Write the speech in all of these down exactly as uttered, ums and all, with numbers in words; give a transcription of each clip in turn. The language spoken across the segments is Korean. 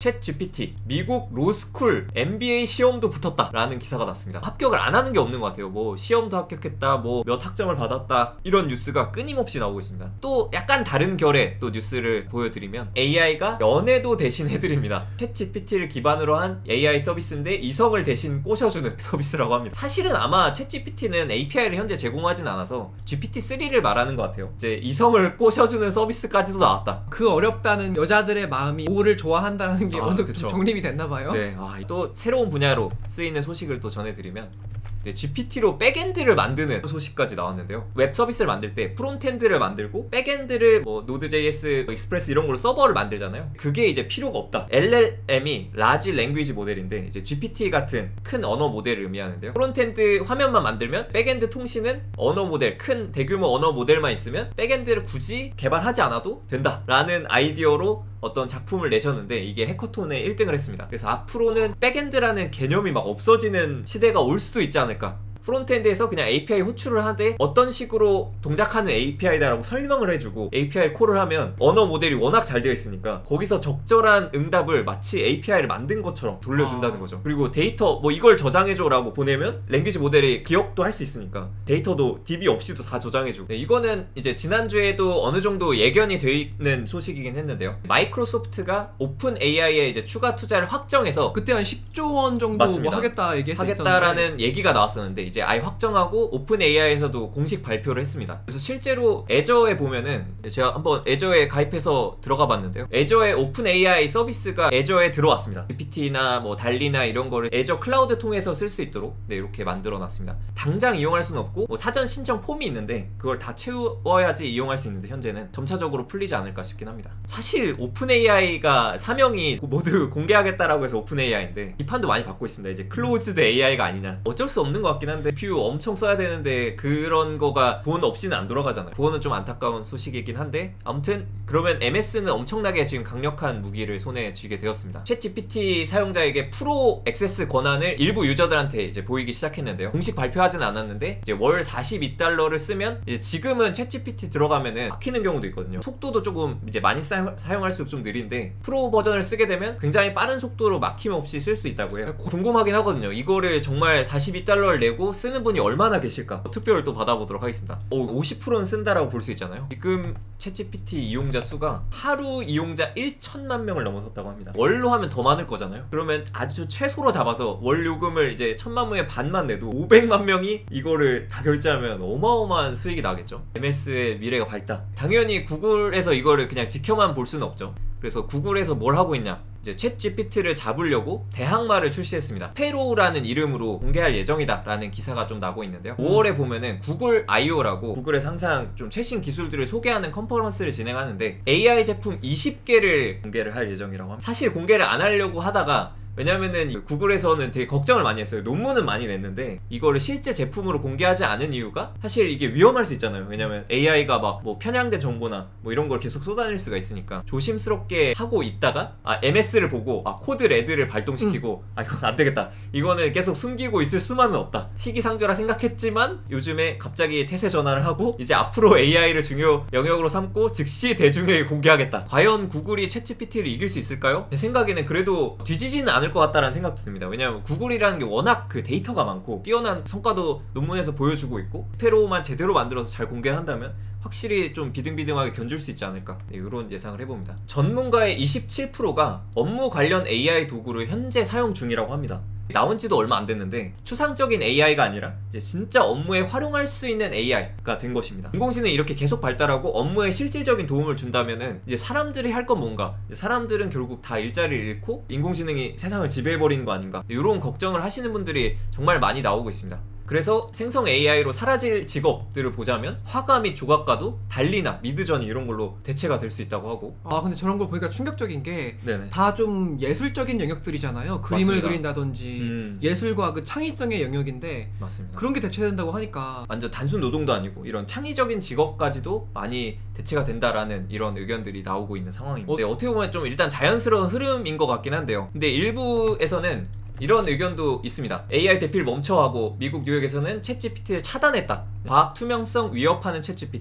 챗 지피티 미국 로스쿨 엠비에이 시험도 붙었다 라는 기사가 났습니다. 합격을 안 하는 게 없는 것 같아요. 뭐 시험도 합격했다, 뭐 몇 학점을 받았다, 이런 뉴스가 끊임없이 나오고 있습니다. 또 약간 다른 결의 또 뉴스를 보여드리면 에이아이가 연애도 대신 해드립니다. 챗 지피티를 기반으로 한 에이아이 서비스인데 이성을 대신 꼬셔주는 서비스라고 합니다. 사실은 아마 챗 지피티는 에이피아이를 현재 제공하진 않아서 지피티 쓰리를 말하는 것 같아요. 이제 이성을 꼬셔주는 서비스까지도 나왔다. 그 어렵다는 여자들의 마음이 오를 좋아한다는 게 아, 어느 그쵸. 정립이 됐나봐요. 네, 아, 또 새로운 분야로 쓰이는 소식을 또 전해드리면 네, 지피티로 백엔드를 만드는 소식까지 나왔는데요. 웹 서비스를 만들 때 프론트엔드를 만들고 백엔드를 뭐 노드.제이에스, 뭐 익스프레스 이런 걸로 서버를 만들잖아요. 그게 이제 필요가 없다. 엘엘엠이 라지 랭귀지 모델인데 이제 지피티 같은 큰 언어 모델을 의미하는데요. 프론트엔드 화면만 만들면 백엔드 통신은 언어 모델, 큰 대규모 언어 모델만 있으면 백엔드를 굳이 개발하지 않아도 된다 라는 아이디어로 어떤 작품을 내셨는데 이게 해커톤에 일 등을 했습니다. 그래서 앞으로는 백엔드라는 개념이 막 없어지는 시대가 올 수도 있지 않을까. 프론트엔드에서 그냥 에이피아이 호출을 하되 어떤 식으로 동작하는 에이피아이다라고 설명을 해주고 에이피아이 콜을 하면 언어 모델이 워낙 잘 되어 있으니까 거기서 적절한 응답을 마치 에이피아이를 만든 것처럼 돌려준다는 거죠. 그리고 데이터 뭐 이걸 저장해줘 라고 보내면 랭귀지 모델이 기억도 할 수 있으니까 데이터도 디비 없이도 다 저장해주고. 네, 이거는 이제 지난주에도 어느 정도 예견이 돼 있는 소식이긴 했는데요. 마이크로소프트가 오픈 에이아이에 이제 추가 투자를 확정해서 그때 한 십조 원 정도 뭐 하겠다 얘기했었는데 하겠다라는 얘기가 나왔었는데 이제 아예 확정하고 오픈 에이아이에서도 공식 발표를 했습니다. 그래서 실제로 애저에 보면은 제가 한번 애저에 가입해서 들어가 봤는데요. 애저의 오픈 에이아이 서비스가 애저에 들어왔습니다. 지피티나 뭐 달리나 이런 거를 애저 클라우드 통해서 쓸 수 있도록 네, 이렇게 만들어 놨습니다. 당장 이용할 수는 없고 뭐 사전 신청 폼이 있는데 그걸 다 채워야지 이용할 수 있는데 현재는 점차적으로 풀리지 않을까 싶긴 합니다. 사실 오픈 에이아이가 사명이 모두 공개하겠다라고 해서 오픈 에이아이인데 비판도 많이 받고 있습니다. 이제 클로즈드 에이아이가 아니냐. 어쩔 수 없는 것 같긴 한데 뷰 엄청 써야 되는데 그런 거가 돈 없이는 안 돌아가잖아요. 그거는 좀 안타까운 소식이긴 한데 아무튼 그러면 엠에스는 엄청나게 지금 강력한 무기를 손에 쥐게 되었습니다. 챗 지피티 사용자에게 프로 액세스 권한을 일부 유저들한테 이제 보이기 시작했는데요. 공식 발표하진 않았는데 이제 월 사십이 달러를 쓰면 이제 지금은 챗 지피티 들어가면은 막히는 경우도 있거든요. 속도도 조금 이제 많이 사, 사용할수록 좀 느린데 프로 버전을 쓰게 되면 굉장히 빠른 속도로 막힘없이 쓸 수 있다고 해요. 궁금하긴 하거든요. 이거를 정말 사십이 달러를 내고 쓰는 분이 얼마나 계실까? 투표를 또 받아보도록 하겠습니다. 오, 오십 퍼센트는 쓴다라고 볼 수 있잖아요. 지금 챗 지피티 이용자 수가 하루 이용자 천만 명을 넘어섰다고 합니다. 월로 하면 더 많을 거잖아요. 그러면 아주 최소로 잡아서 월 요금을 이제 천만 명의 반만 내도 오백만 명이 이거를 다 결제하면 어마어마한 수익이 나겠죠. 엠에스의 미래가 밝다. 당연히 구글에서 이거를 그냥 지켜만 볼 수는 없죠. 그래서 구글에서 뭘 하고 있냐, 이제 챗 지피티를 잡으려고 대항마를 출시했습니다. 스페로우라는 이름으로 공개할 예정이다 라는 기사가 좀 나고 있는데요. 오월에 보면은 구글 아이오라고 구글에서 항상 좀 최신 기술들을 소개하는 컨퍼런스를 진행하는데 에이아이 제품 이십 개를 공개를 할 예정이라고 합니다. 사실 공개를 안 하려고 하다가 왜냐면은 구글에서는 되게 걱정을 많이 했어요. 논문은 많이 냈는데 이거를 실제 제품으로 공개하지 않은 이유가 사실 이게 위험할 수 있잖아요. 왜냐면 에이아이가 막 뭐 편향된 정보나 뭐 이런 걸 계속 쏟아낼 수가 있으니까 조심스럽게 하고 있다가 아 엠에스를 보고 아 코드 레드를 발동시키고 음. 아 이건 안 되겠다. 이거는 계속 숨기고 있을 수만은 없다. 시기상조라 생각했지만 요즘에 갑자기 태세 전환을 하고 이제 앞으로 에이아이를 중요 영역으로 삼고 즉시 대중에게 공개하겠다. 과연 구글이 챗 지피티를 이길 수 있을까요? 제 생각에는 그래도 뒤지지는 않을 것 같다라는 생각도 듭니다. 왜냐하면 구글이라는 게 워낙 그 데이터가 많고 뛰어난 성과도 논문에서 보여주고 있고 스페로우만 제대로 만들어서 잘 공개를 한다면 확실히 좀 비등비등하게 견줄 수 있지 않을까, 네, 이런 예상을 해봅니다. 전문가의 이십칠 퍼센트가 업무 관련 에이아이 도구를 현재 사용 중이라고 합니다. 나온 지도 얼마 안 됐는데 추상적인 에이아이가 아니라 이제 진짜 업무에 활용할 수 있는 에이아이가 된 것입니다. 인공지능이 이렇게 계속 발달하고 업무에 실질적인 도움을 준다면은 이제 사람들이 할 건 뭔가, 이제 사람들은 결국 다 일자리를 잃고 인공지능이 세상을 지배해버리는 거 아닌가, 이런 걱정을 하시는 분들이 정말 많이 나오고 있습니다. 그래서 생성 에이아이로 사라질 직업들을 보자면 화가 및 조각가도 달리나 미드저니 이런 걸로 대체가 될 수 있다고 하고. 아 근데 저런 걸 보니까 충격적인 게 다 좀 예술적인 영역들이잖아요. 그림을 맞습니다. 그린다든지 음. 예술과 그 창의성의 영역인데 맞습니다. 그런 게 대체된다고 하니까 완전 단순 노동도 아니고 이런 창의적인 직업까지도 많이 대체가 된다라는 이런 의견들이 나오고 있는 상황입니다. 어, 네, 어떻게 보면 좀 일단 자연스러운 흐름인 것 같긴 한데요. 근데 일부에서는 이런 의견도 있습니다. 에이아이 대피를 멈춰하고 미국 뉴욕에서는 챗 지피티를 차단했다. 과학 투명성 위협하는 챗 지피티,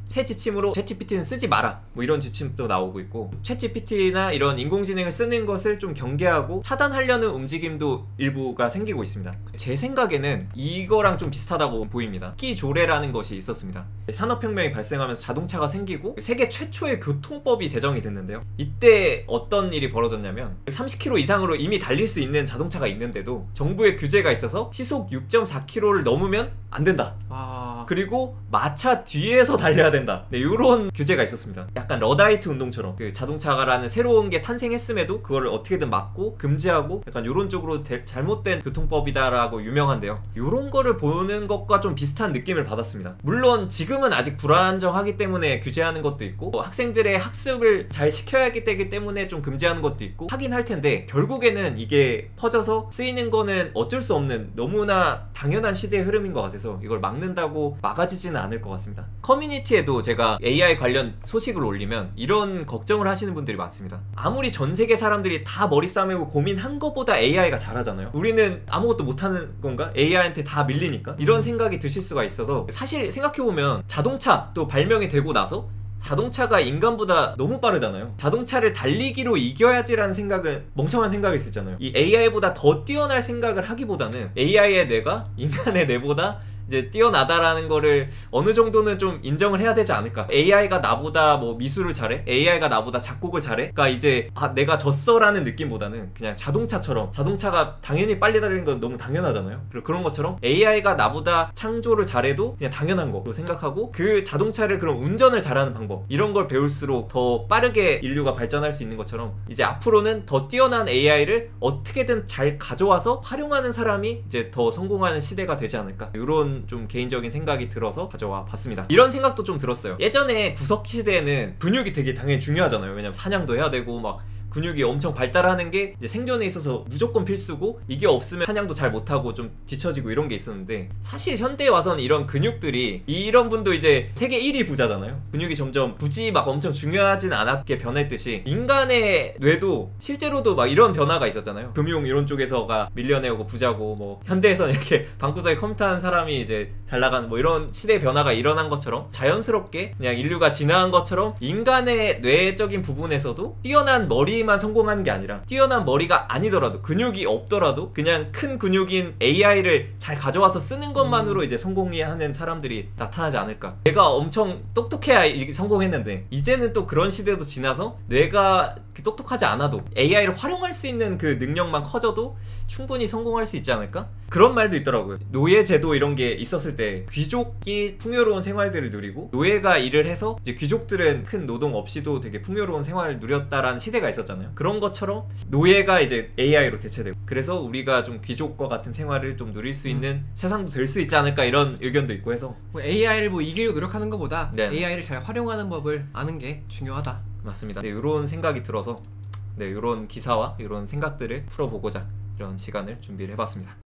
새 지침으로 챗지피티는 쓰지 마라 뭐 이런 지침도 나오고 있고, 챗지피티나 이런 인공지능을 쓰는 것을 좀 경계하고 차단하려는 움직임도 일부가 생기고 있습니다. 제 생각에는 이거랑 좀 비슷하다고 보입니다. 끼조례라는 것이 있었습니다. 산업혁명이 발생하면서 자동차가 생기고 세계 최초의 교통법이 제정이 됐는데요. 이때 어떤 일이 벌어졌냐면 삼십 킬로미터 이상으로 이미 달릴 수 있는 자동차가 있는데도 정부의 규제가 있어서 시속 육 점 사 킬로미터를 넘으면 안 된다. 아... 그리고 마차 뒤에서 달려야 된다. 네, 이런 규제가 있었습니다. 약간 러다이트 운동처럼 그 자동차라는 새로운 게 탄생했음에도 그거를 어떻게든 막고 금지하고 약간 이런 쪽으로 대, 잘못된 교통법이다라고 유명한데요. 이런 거를 보는 것과 좀 비슷한 느낌을 받았습니다. 물론 지금은 아직 불안정하기 때문에 규제하는 것도 있고 뭐 학생들의 학습을 잘 시켜야 되기 때문에 좀 금지하는 것도 있고 하긴 할 텐데, 결국에는 이게 퍼져서 쓰이는 거는 어쩔 수 없는 너무나 당연한 시대의 흐름인 것 같아서 이걸 막는다고 막아지지는 않을 것 같습니다. 커뮤니티에도 제가 에이아이 관련 소식을 올리면 이런 걱정을 하시는 분들이 많습니다. 아무리 전 세계 사람들이 다 머리 싸매고 고민한 것보다 에이아이가 잘하잖아요. 우리는 아무것도 못하는 건가? 에이아이한테 다 밀리니까? 이런 생각이 드실 수가 있어서, 사실 생각해보면 자동차 또 발명이 되고 나서 자동차가 인간보다 너무 빠르잖아요. 자동차를 달리기로 이겨야지라는 생각은 멍청한 생각일 수 있잖아요. 이 에이아이보다 더 뛰어날 생각을 하기보다는 에이아이의 뇌가 인간의 뇌보다 이제 뛰어나다라는 거를 어느 정도는 좀 인정을 해야 되지 않을까. 에이아이가 나보다 뭐 미술을 잘해? 에이아이가 나보다 작곡을 잘해? 그러니까 이제 아 내가 졌어라는 느낌보다는 그냥 자동차처럼, 자동차가 당연히 빨리 달리는 건 너무 당연하잖아요. 그리고 그런 것처럼 에이아이가 나보다 창조를 잘해도 그냥 당연한 거로 생각하고, 그 자동차를 그럼 운전을 잘하는 방법 이런 걸 배울수록 더 빠르게 인류가 발전할 수 있는 것처럼, 이제 앞으로는 더 뛰어난 에이아이를 어떻게든 잘 가져와서 활용하는 사람이 이제 더 성공하는 시대가 되지 않을까. 이런 좀 개인적인 생각이 들어서 가져와 봤습니다. 이런 생각도 좀 들었어요. 예전에 구석기 시대에는 근육이 되게 당연히 중요하잖아요. 왜냐면 사냥도 해야 되고 막 근육이 엄청 발달하는 게 이제 생존에 있어서 무조건 필수고, 이게 없으면 사냥도 잘 못하고 좀 뒤처지고 이런 게 있었는데, 사실 현대에 와서는 이런 근육들이, 이런 분도 이제 세계 일 위 부자잖아요. 근육이 점점 굳이 막 엄청 중요하진 않았게 변했듯이 인간의 뇌도 실제로도 막 이런 변화가 있었잖아요. 금융 이런 쪽에서가 밀려내고 부자고, 뭐 현대에서는 이렇게 방구석에 컴퓨터 하는 사람이 이제 잘 나가는 뭐 이런 시대의 변화가 일어난 것처럼, 자연스럽게 그냥 인류가 진화한 것처럼 인간의 뇌적인 부분에서도 뛰어난 머리 만 성공하는 게 아니라, 뛰어난 머리가 아니더라도 근육이 없더라도 그냥 큰 근육인 에이아이를 잘 가져와서 쓰는 것만으로 음. 이제 성공이 하는 사람들이 나타나지 않을까. 뇌가 엄청 똑똑해야 성공했는데 이제는 또 그런 시대도 지나서 뇌가 똑똑하지 않아도 에이아이를 활용할 수 있는 그 능력만 커져도 충분히 성공할 수 있지 않을까? 그런 말도 있더라고요. 노예제도 이런 게 있었을 때 귀족이 풍요로운 생활들을 누리고, 노예가 일을 해서 이제 귀족들은 큰 노동 없이도 되게 풍요로운 생활을 누렸다라는 시대가 있었잖아요. 그런 것처럼 노예가 이제 에이아이로 대체되고, 그래서 우리가 좀 귀족과 같은 생활을 좀 누릴 수 있는 음. 세상도 될 수 있지 않을까, 이런 의견도 있고 해서 뭐 에이아이를 뭐 이기려고 노력하는 것보다 네. 에이아이를 잘 활용하는 법을 아는 게 중요하다. 맞습니다. 네, 이런 생각이 들어서 네, 이런 기사와 이런 생각들을 풀어보고자 이런 시간을 준비를 해봤습니다.